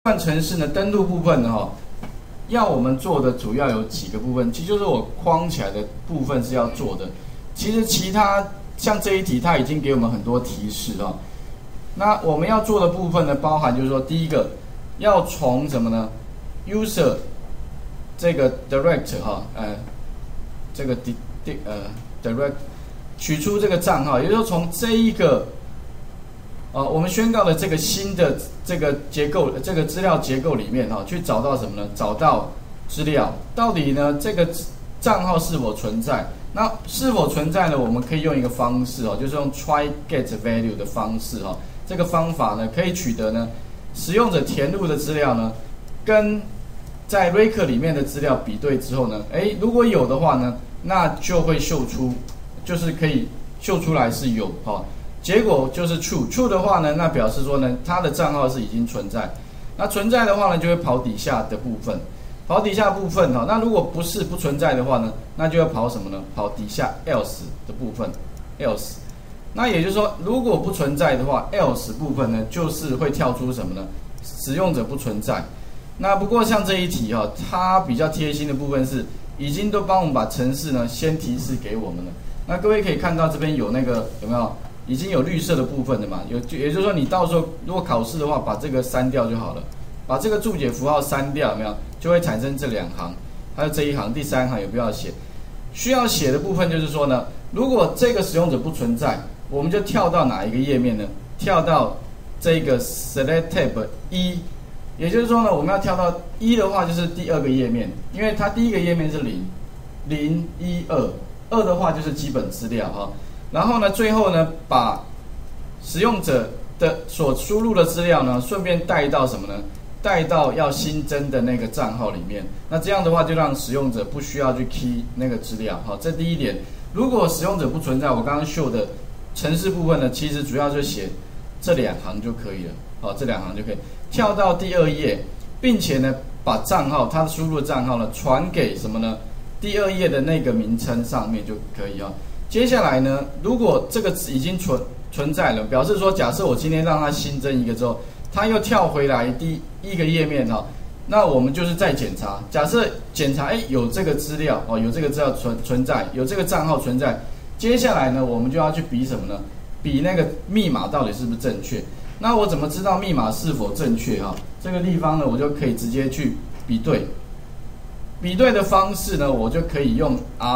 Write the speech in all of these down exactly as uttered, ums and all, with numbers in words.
段程式呢，登录部分呢，哈，要我们做的主要有几个部分，其实就是我框起来的部分是要做的。其实其他像这一题，它已经给我们很多提示了。那我们要做的部分呢，包含就是说，第一个要从什么呢 ？user 这个 direct 哈，呃，这个 di di 呃 direct 取出这个账号，也就是说从这一个。啊，我们宣告的这个新的这个结构，这个资料结构里面哈、啊，去找到什么呢？找到资料，到底呢这个账号是否存在？那是否存在呢？我们可以用一个方式哦、啊，就是用 try get value 的方式哈、啊。这个方法呢，可以取得呢使用者填入的资料呢，跟在 Rake 里面的资料比对之后呢，哎，如果有的话呢，那就会秀出，就是可以秀出来是有哈。啊结果就是 true，true 的话呢，那表示说呢，它的账号是已经存在。那存在的话呢，就会跑底下的部分，跑底下部分哈。那如果不是不存在的话呢，那就要跑什么呢？跑底下 else 的部分 ，else。那也就是说，如果不存在的话 ，else 部分呢，就是会跳出什么呢？使用者不存在。那不过像这一题哈，它比较贴心的部分是，已经都帮我们把程式呢先提示给我们了。那各位可以看到这边有那个有没有？已经有绿色的部分了嘛？有，也就是说，你到时候如果考试的话，把这个删掉就好了，把这个注解符号删掉，有没有？就会产生这两行，还有这一行，第三行也不要写。需要写的部分就是说呢，如果这个使用者不存在，我们就跳到哪一个页面呢？跳到这个 Select Tab 一，也就是说呢，我们要跳到一的话，就是第二个页面，因为它第一个页面是零，零一二，二的话就是基本资料哈。然后呢，最后呢，把使用者的所输入的资料呢，顺便带到什么呢？带到要新增的那个账号里面。那这样的话，就让使用者不需要去 key 那个资料。好，这第一点。如果使用者不存在，我刚刚秀的程式部分呢，其实主要就写这两行就可以了。好，这两行就可以跳到第二页，并且呢，把账号它输入的账号呢，传给什么呢？第二页的那个名称上面就可以啊。接下来呢，如果这个已经存存在了，表示说，假设我今天让它新增一个之后，它又跳回来第一个页面哈，那我们就是再检查。假设检查，哎，有这个资料哦，有这个资料存存在，有这个账号存在。接下来呢，我们就要去比什么呢？比那个密码到底是不是正确？那我怎么知道密码是否正确哈？这个地方呢，我就可以直接去比对。比对的方式呢，我就可以用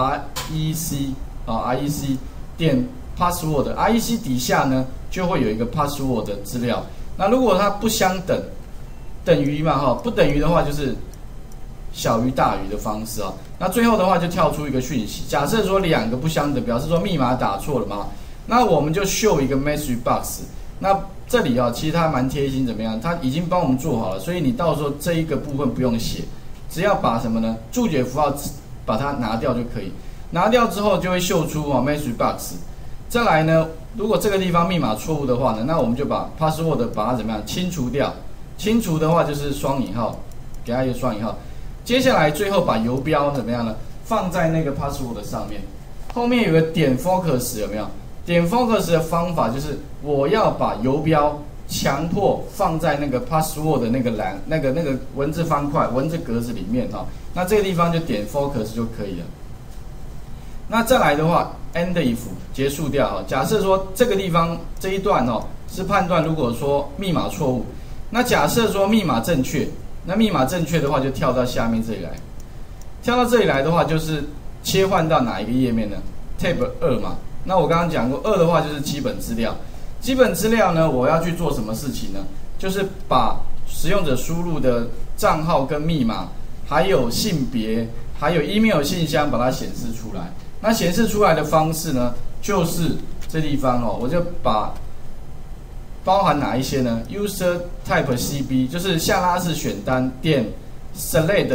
rec。啊 ，rec 点 password，rec 底下呢就会有一个 password 的资料。那如果它不相等，等于嘛哈，不等于的话就是小于大于的方式啊。那最后的话就跳出一个讯息，假设说两个不相等，表示说密码打错了嘛，那我们就秀一个 message box。那这里啊，其实它蛮贴心，怎么样？它已经帮我们做好了，所以你到时候这一个部分不用写，只要把什么呢？注解符号把它拿掉就可以。拿掉之后就会秀出啊 message box。再来呢，如果这个地方密码错误的话呢，那我们就把 password 把它怎么样清除掉？清除的话就是双引号，给它一个双引号。接下来最后把游标怎么样呢？放在那个 password 上面，后面有个点 focus 有没有？点 focus 的方法就是我要把游标强迫放在那个 password 的那个栏、那个那个文字方块、文字格子里面哈。那这个地方就点 focus 就可以了。那再来的话 ，end if 结束掉哈。假设说这个地方这一段哦是判断，如果说密码错误，那假设说密码正确，那密码正确的话就跳到下面这里来，跳到这里来的话就是切换到哪一个页面呢 ？Tab 二嘛。那我刚刚讲过，二的话就是基本资料。基本资料呢，我要去做什么事情呢？就是把使用者输入的账号跟密码，还有性别，还有 email 信箱，把它显示出来。那显示出来的方式呢，就是这地方哦，我就把包含哪一些呢 ？User Type C B 就是下拉式选单点 Select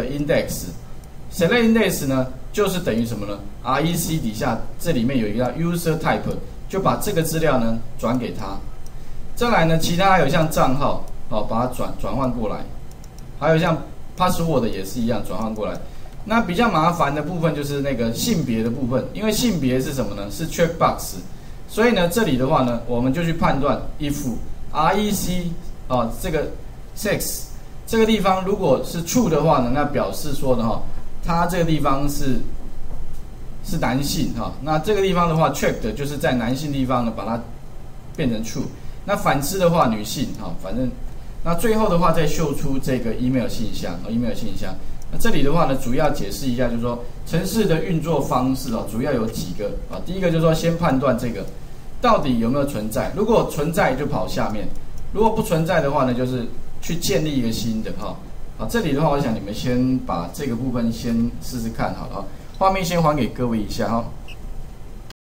Index。Select Index 呢，就是等于什么呢 ？rec 底下这里面有一个 User Type， 就把这个资料呢转给他。再来呢，其他还有像账号哦，把它转转换过来，还有像 Password 也是一样转换过来。那比较麻烦的部分就是那个性别的部分，因为性别是什么呢？是 checkbox， 所以呢，这里的话呢，我们就去判断 if rec 啊这个 sex 这个地方如果是 true 的话呢，那表示说呢哈，它这个地方是是男性哈。那这个地方的话 checked 就是在男性地方呢把它变成 true。那反之的话女性哈，反正那最后的话再秀出这个 email 信箱和 email 信箱。那这里的话呢，主要解释一下，就是说程式的运作方式哦，主要有几个啊。第一个就是说先判断这个到底有没有存在，如果存在就跑下面，如果不存在的话呢，就是去建立一个新的哈。好，这里的话，我想你们先把这个部分先试试看好了啊。画面先还给各位一下哈。